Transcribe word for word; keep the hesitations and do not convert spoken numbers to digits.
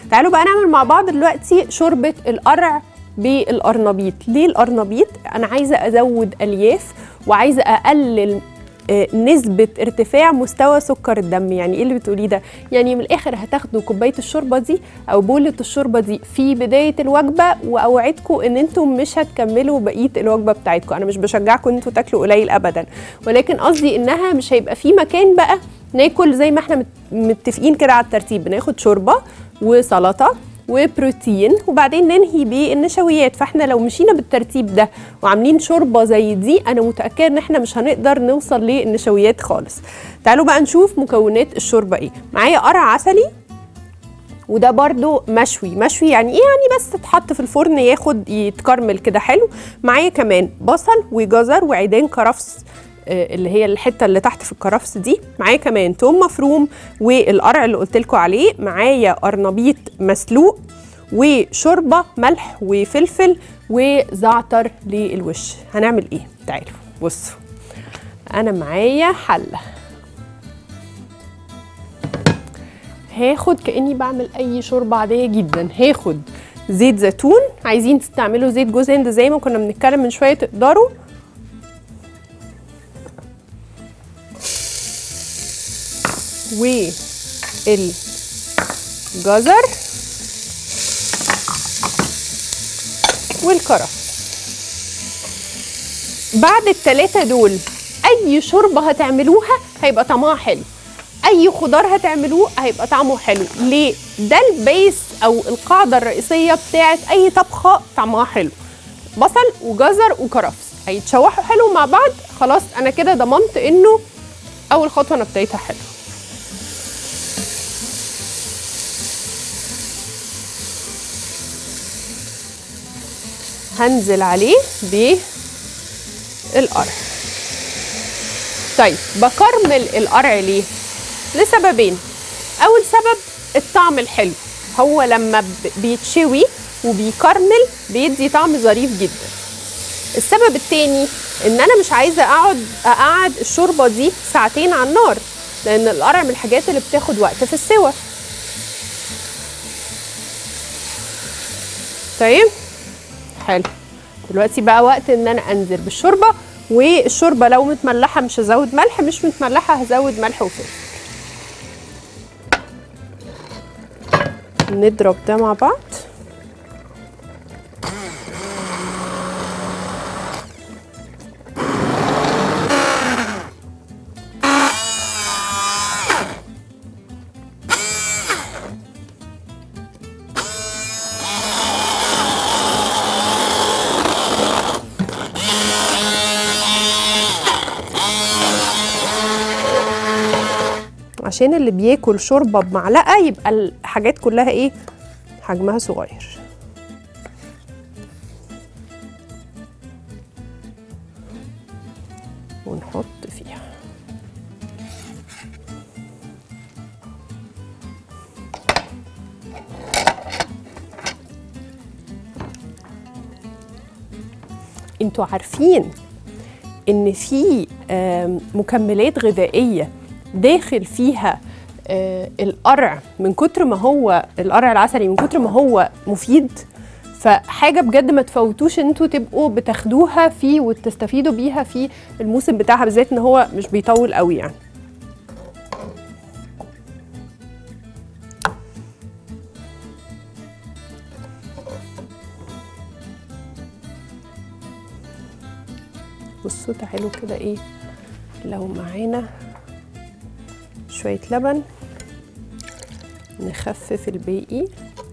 تعالوا بقى نعمل مع بعض دلوقتي شوربه القرع بالقرنبيط. ليه القرنبيط؟ انا عايزه ازود الياف وعايزه اقلل نسبة ارتفاع مستوى سكر الدم. يعني ايه اللي بتقوليه ده؟ يعني من الاخر هتاخدوا كوباية الشوربة دي او بولة الشوربة دي في بداية الوجبة، واوعدكم ان انتم مش هتكملوا بقية الوجبة بتاعتكم. انا مش بشجعكم ان انتوا تاكلوا قليل ابدا، ولكن قصدي انها مش هيبقى في مكان بقى ناكل زي ما احنا متفقين كده على الترتيب، بناخد شوربة وسلطة وبروتين وبعدين ننهي بالنشويات. فاحنا لو مشينا بالترتيب ده وعاملين شوربه زي دي، انا متاكده ان احنا مش هنقدر نوصل للنشويات خالص. تعالوا بقى نشوف مكونات الشوربه ايه. معايا قرع عسلي، وده برده مشوي. مشوي يعني ايه؟ يعني بس تتحط في الفرن ياخد يتكرمل كده حلو. معايا كمان بصل وجزر وعيدان كرفس اللي هي الحته اللي تحت في الكرفس دي. معايا كمان توم مفروم والقرع اللي قلت لكم عليه. معايا قرنبيط مسلوق وشوربه ملح وفلفل وزعتر للوش. هنعمل ايه؟ تعالوا بصوا، انا معايا حله، هاخد كاني بعمل اي شوربه عاديه جدا. هاخد زيت زيتون، عايزين تستعملوا زيت جوز هند زي ما كنا بنتكلم من شويه تقدروا. والجزر والكرفس. بعد التلاتة دول اي شوربه هتعملوها هيبقى طعمها حلو، اي خضار هتعملوه هيبقى طعمه حلو. ليه؟ ده البيس او القاعده الرئيسيه بتاعت اي طبخه طعمها حلو. بصل وجزر وكرفس هيتشوحوا حلو مع بعض، خلاص انا كده ضمنت انه اول خطوه انا ابتديتها حلو. هنزل عليه بالقرع. طيب بكرمل القرع ليه؟ لسببين. اول سبب الطعم الحلو، هو لما بيتشوي وبيكرمل بيدي طعم ظريف جدا. السبب التاني ان انا مش عايزه اقعد اقعد الشوربه دي ساعتين على النار، لان القرع من الحاجات اللي بتاخد وقت في السوى. طيب حلو، دلوقتي بقى وقت ان انا انزل بالشوربه. والشوربه لو متملحه مش هزود ملح، مش متملحه هزود ملح وفلفل. نضرب ده مع بعض. عشان اللي بياكل شوربه بمعلقه يبقى الحاجات كلها ايه؟ حجمها صغير. ونحط فيها انتوا عارفين ان في مكملات غذائيه داخل فيها آه القرع، من كتر ما هو القرع العسلي من كتر ما هو مفيد. فحاجه بجد ما تفوتوش ان انتوا تبقوا بتاخدوها فيه وتستفيدوا بيها في الموسم بتاعها، بالذات ان هو مش بيطول قوي يعني. بصوا تعالوا كده ايه، لو معانا شوية لبن نخفف الباقي.